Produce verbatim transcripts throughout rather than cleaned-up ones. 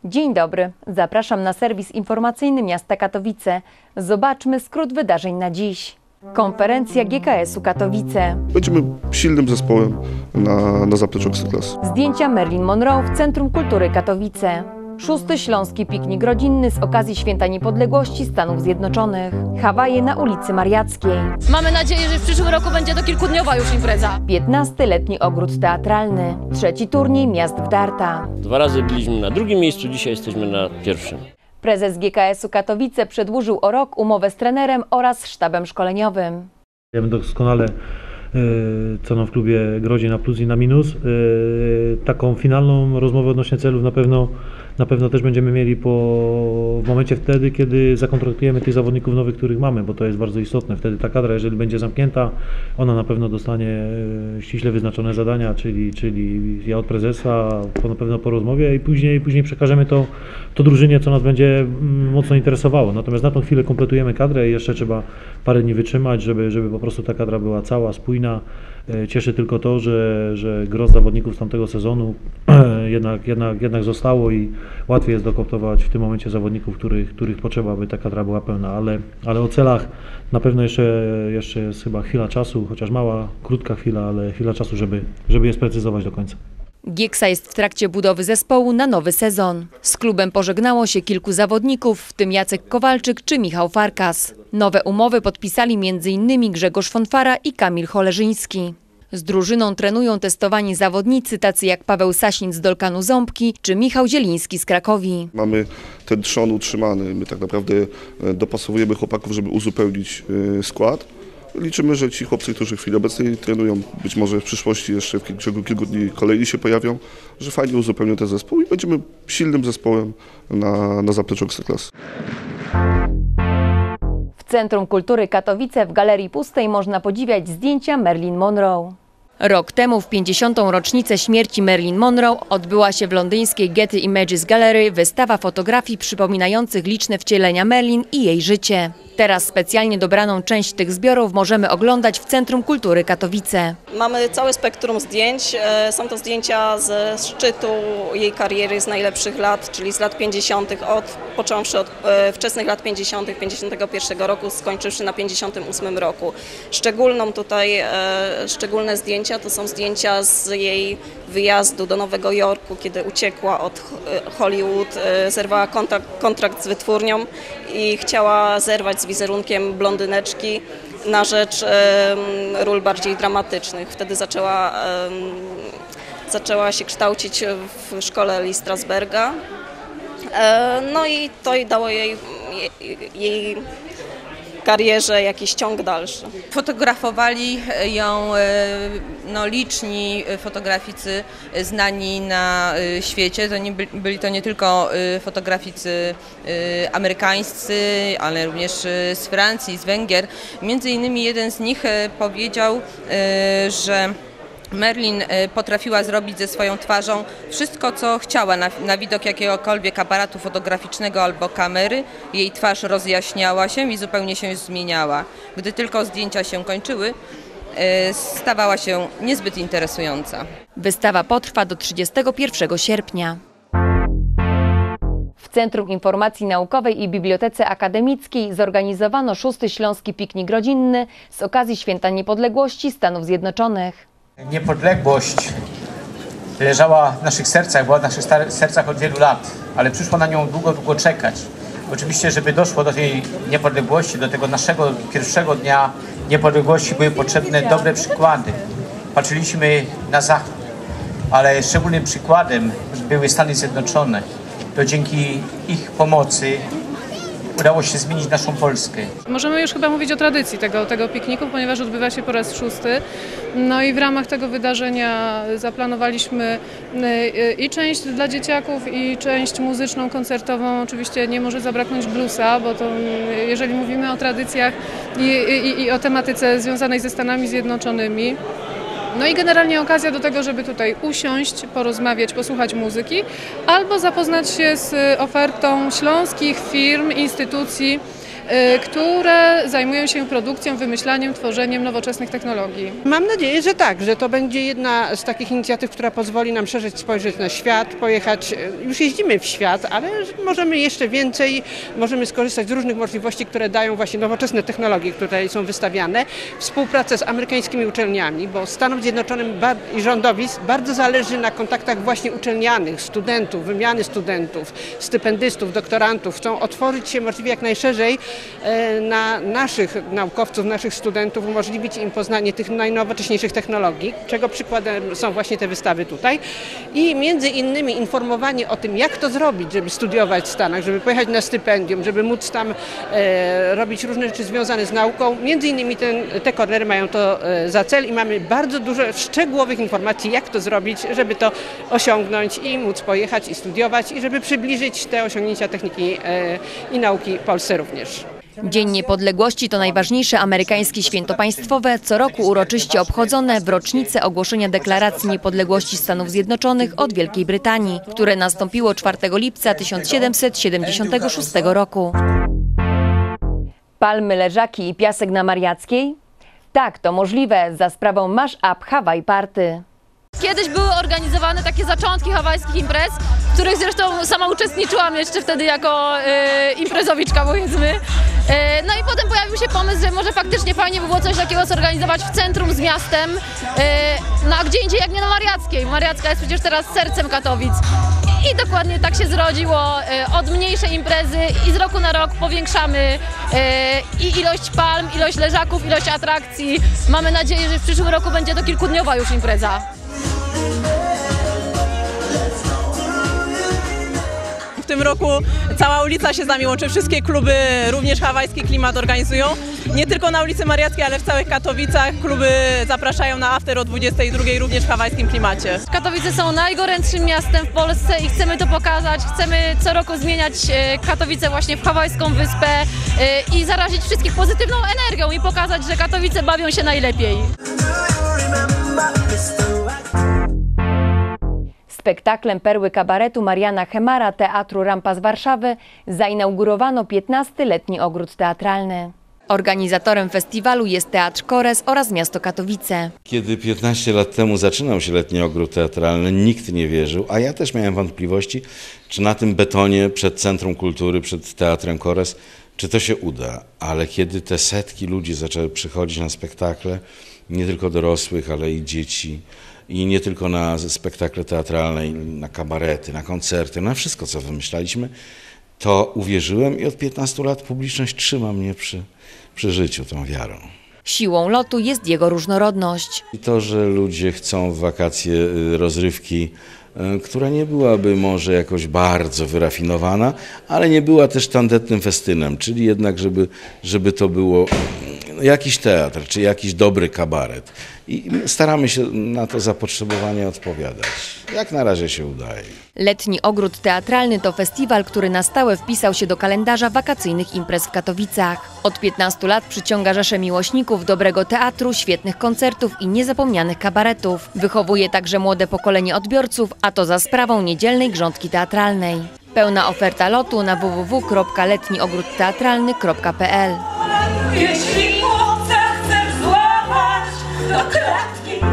Dzień dobry, zapraszam na serwis informacyjny miasta Katowice. Zobaczmy skrót wydarzeń na dziś. Konferencja G K S u Katowice. Będziemy silnym zespołem na, na zapleczu Ekstraklasy. Zdjęcia Marilyn Monroe w Centrum Kultury Katowice. Szósty Śląski Piknik Rodzinny z okazji Święta Niepodległości Stanów Zjednoczonych. Hawaje na ulicy Mariackiej. Mamy nadzieję, że w przyszłym roku będzie to kilkudniowa już impreza. piętnasty Letni Ogród Teatralny. Trzeci turniej Miast Wdarta. Dwa razy byliśmy na drugim miejscu, dzisiaj jesteśmy na pierwszym. Prezes G K S u Katowice przedłużył o rok umowę z trenerem oraz sztabem szkoleniowym. Wiemy doskonale, co nam w klubie grozi na plus i na minus. Taką finalną rozmowę odnośnie celów na pewno, na pewno też będziemy mieli po, w momencie wtedy, kiedy zakontraktujemy tych zawodników nowych, których mamy, bo to jest bardzo istotne. Wtedy ta kadra, jeżeli będzie zamknięta, ona na pewno dostanie ściśle wyznaczone zadania, czyli, czyli ja od prezesa, na pewno po rozmowie i później, później przekażemy to, to drużynie, co nas będzie mocno interesowało. Natomiast na tą chwilę kompletujemy kadrę i jeszcze trzeba parę dni wytrzymać, żeby, żeby po prostu ta kadra była cała, spójna. Cieszy tylko to, że, że gros zawodników z tamtego sezonu jednak, jednak, jednak zostało i łatwiej jest dokoptować w tym momencie zawodników, których, których potrzeba, aby ta kadra była pełna, ale, ale o celach na pewno jeszcze, jeszcze jest chyba chwila czasu, chociaż mała, krótka chwila, ale chwila czasu, żeby, żeby je sprecyzować do końca. Gieksa jest w trakcie budowy zespołu na nowy sezon. Z klubem pożegnało się kilku zawodników, w tym Jacek Kowalczyk czy Michał Farkas. Nowe umowy podpisali między innymi Grzegorz Fonfara i Kamil Cholerzyński. Z drużyną trenują testowani zawodnicy tacy jak Paweł Sasin z Dolkanu Ząbki czy Michał Zieliński z Krakowi. Mamy ten trzon utrzymany, my tak naprawdę dopasowujemy chłopaków, żeby uzupełnić skład. Liczymy, że ci chłopcy, którzy w chwili obecnej trenują, być może w przyszłości jeszcze w ciągu kilku dni kolejni się pojawią, że fajnie uzupełnią ten zespół i będziemy silnym zespołem na, na zapleczu Ekstraklasy. W Centrum Kultury Katowice w Galerii Pustej można podziwiać zdjęcia Marilyn Monroe. Rok temu, w pięćdziesiątą rocznicę śmierci Marilyn Monroe, odbyła się w londyńskiej Getty Images Gallery wystawa fotografii przypominających liczne wcielenia Marilyn i jej życie. Teraz specjalnie dobraną część tych zbiorów możemy oglądać w Centrum Kultury Katowice. Mamy całe spektrum zdjęć. Są to zdjęcia ze szczytu jej kariery z najlepszych lat, czyli z lat pięćdziesiątych, od, począwszy od e, wczesnych lat pięćdziesiątych, pięćdziesiątego pierwszego roku, skończywszy na pięćdziesiątym ósmym roku. Szczególną tutaj, e, szczególne zdjęcia to są zdjęcia z jej wyjazdu do Nowego Jorku, kiedy uciekła od Hollywood, e, zerwała kontrakt, kontrakt z wytwórnią i chciała zerwać z wizerunkiem blondyneczki na rzecz e, ról bardziej dramatycznych. Wtedy zaczęła, e, zaczęła się kształcić w szkole Lee Strasberga. E, no i to dało jej, jej, jej karierze jakiś ciąg dalszy. Fotografowali ją no, liczni fotograficy znani na świecie. To nie byli, byli to nie tylko fotograficy amerykańscy, ale również z Francji, z Węgier. Między innymi jeden z nich powiedział, że Marilyn potrafiła zrobić ze swoją twarzą wszystko, co chciała. Na, na widok jakiegokolwiek aparatu fotograficznego albo kamery jej twarz rozjaśniała się i zupełnie się zmieniała. Gdy tylko zdjęcia się kończyły, stawała się niezbyt interesująca. Wystawa potrwa do trzydziestego pierwszego sierpnia. W Centrum Informacji Naukowej i Bibliotece Akademickiej zorganizowano szósty Śląski Piknik Rodzinny z okazji Święta Niepodległości Stanów Zjednoczonych. Niepodległość leżała w naszych sercach, była w naszych sercach od wielu lat, ale przyszło na nią długo, długo czekać. Oczywiście, żeby doszło do tej niepodległości, do tego naszego pierwszego dnia niepodległości, były potrzebne dobre przykłady. Patrzyliśmy na zachód, ale szczególnym przykładem były Stany Zjednoczone. To dzięki ich pomocy udało się zmienić naszą Polskę. Możemy już chyba mówić o tradycji tego, tego pikniku, ponieważ odbywa się po raz szósty. No i w ramach tego wydarzenia zaplanowaliśmy i część dla dzieciaków, i część muzyczną, koncertową. Oczywiście nie może zabraknąć bluesa, bo to jeżeli mówimy o tradycjach i, i, i o tematyce związanej ze Stanami Zjednoczonymi, no i generalnie okazja do tego, żeby tutaj usiąść, porozmawiać, posłuchać muzyki albo zapoznać się z ofertą śląskich firm, instytucji które zajmują się produkcją, wymyślaniem, tworzeniem nowoczesnych technologii. Mam nadzieję, że tak, że to będzie jedna z takich inicjatyw, która pozwoli nam szerzej spojrzeć na świat, pojechać, już jeździmy w świat, ale możemy jeszcze więcej, możemy skorzystać z różnych możliwości, które dają właśnie nowoczesne technologie, które tutaj są wystawiane. Współpraca z amerykańskimi uczelniami, bo Stanom Zjednoczonym i rządowi bardzo zależy na kontaktach właśnie uczelnianych, studentów, wymiany studentów, stypendystów, doktorantów. Chcą otworzyć się możliwie jak najszerzej na naszych naukowców, naszych studentów, umożliwić im poznanie tych najnowocześniejszych technologii, czego przykładem są właśnie te wystawy tutaj. I między innymi informowanie o tym, jak to zrobić, żeby studiować w Stanach, żeby pojechać na stypendium, żeby móc tam e, robić różne rzeczy związane z nauką. Między innymi ten, te kornery mają to e, za cel i mamy bardzo dużo szczegółowych informacji, jak to zrobić, żeby to osiągnąć i móc pojechać i studiować i żeby przybliżyć te osiągnięcia techniki e, i nauki Polsce również. Dzień Niepodległości to najważniejsze amerykańskie święto państwowe, co roku uroczyście obchodzone w rocznicę ogłoszenia Deklaracji Niepodległości Stanów Zjednoczonych od Wielkiej Brytanii, które nastąpiło czwartego lipca tysiąc siedemset siedemdziesiątego szóstego roku. Palmy, leżaki i piasek na Mariackiej? Tak, to możliwe za sprawą Mash Up Hawaii Party. Kiedyś były organizowane takie zaczątki hawajskich imprez, w których zresztą sama uczestniczyłam jeszcze wtedy jako e, imprezowiczka, powiedzmy. E, no i potem pojawił się pomysł, że może faktycznie fajnie by było coś takiego zorganizować w centrum z miastem, e, no a gdzie indziej jak nie na Mariackiej. Mariacka jest przecież teraz sercem Katowic. I dokładnie tak się zrodziło. E, od mniejszej imprezy i z roku na rok powiększamy e, i ilość palm, ilość leżaków, ilość atrakcji. Mamy nadzieję, że w przyszłym roku będzie to kilkudniowa już impreza. W tym roku cała ulica się z nami łączy, wszystkie kluby również hawajski klimat organizują. Nie tylko na ulicy Mariackiej, ale w całych Katowicach kluby zapraszają na after o dwudziestej drugiej również w hawajskim klimacie. Katowice są najgorętszym miastem w Polsce i chcemy to pokazać. Chcemy co roku zmieniać Katowice właśnie w hawajską wyspę i zarazić wszystkich pozytywną energią i pokazać, że Katowice bawią się najlepiej. Spektaklem Perły Kabaretu Mariana Chemara Teatru Rampa z Warszawy zainaugurowano piętnasty letni ogród teatralny. Organizatorem festiwalu jest Teatr Kores oraz miasto Katowice. Kiedy piętnaście lat temu zaczynał się letni ogród teatralny, nikt nie wierzył, a ja też miałem wątpliwości, czy na tym betonie przed Centrum Kultury, przed Teatrem Kores, czy to się uda. Ale kiedy te setki ludzi zaczęły przychodzić na spektakle, nie tylko dorosłych, ale i dzieci, i nie tylko na spektakle teatralne, na kabarety, na koncerty, na wszystko, co wymyślaliśmy, to uwierzyłem i od piętnastu lat publiczność trzyma mnie przy, przy życiu tą wiarą. Siłą lotu jest jego różnorodność. I to, że ludzie chcą w wakacje rozrywki, która nie byłaby może jakoś bardzo wyrafinowana, ale nie była też tandetnym festynem, czyli jednak, żeby, żeby to było jakiś teatr, czy jakiś dobry kabaret. I staramy się na to zapotrzebowanie odpowiadać. Jak na razie się udaje. Letni Ogród Teatralny to festiwal, który na stałe wpisał się do kalendarza wakacyjnych imprez w Katowicach. Od piętnastu lat przyciąga rzesze miłośników dobrego teatru, świetnych koncertów i niezapomnianych kabaretów. Wychowuje także młode pokolenie odbiorców, a to za sprawą niedzielnej grządki teatralnej. Pełna oferta lotu na w w w kropka letni ogród teatralny kropka p l. Jeśli chłopca chcesz złapać do klatki.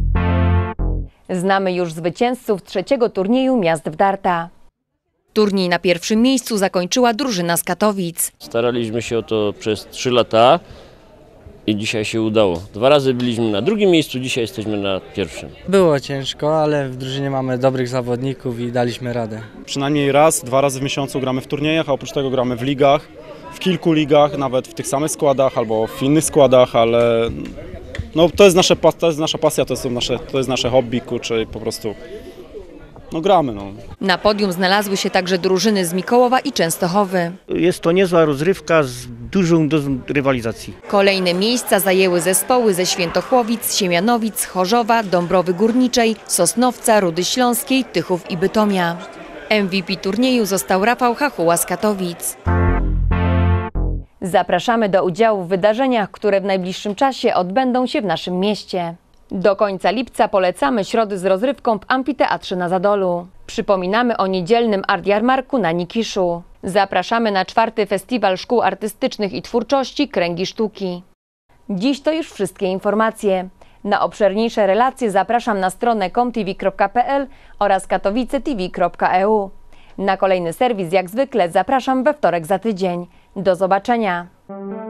Znamy już zwycięzców trzeciego turnieju Miast w Darta. Turniej na pierwszym miejscu zakończyła drużyna z Katowic. Staraliśmy się o to przez trzy lata i dzisiaj się udało. Dwa razy byliśmy na drugim miejscu, dzisiaj jesteśmy na pierwszym. Było ciężko, ale w drużynie mamy dobrych zawodników i daliśmy radę. Przynajmniej raz, dwa razy w miesiącu gramy w turniejach, a oprócz tego gramy w ligach, w kilku ligach, nawet w tych samych składach albo w innych składach, ale no, to, jest nasze, to jest nasza pasja, to jest nasze, to jest nasze hobby, kurczę, po prostu no, gramy. No. Na podium znalazły się także drużyny z Mikołowa i Częstochowy. Jest to niezła rozrywka z dużą dozą rywalizacji. Kolejne miejsca zajęły zespoły ze Świętochłowic, Siemianowic, Chorzowa, Dąbrowy Górniczej, Sosnowca, Rudy Śląskiej, Tychów i Bytomia. M V P turnieju został Rafał Hachuła z Katowic. Zapraszamy do udziału w wydarzeniach, które w najbliższym czasie odbędą się w naszym mieście. Do końca lipca polecamy środy z rozrywką w Amfiteatrze na Zadolu. Przypominamy o niedzielnym art jarmarku na Nikiszu. Zapraszamy na czwarty Festiwal Szkół Artystycznych i Twórczości Kręgi Sztuki. Dziś to już wszystkie informacje. Na obszerniejsze relacje zapraszam na stronę komtv kropka pl oraz katowicetv kropka e u. Na kolejny serwis jak zwykle zapraszam we wtorek za tydzień. Do zobaczenia.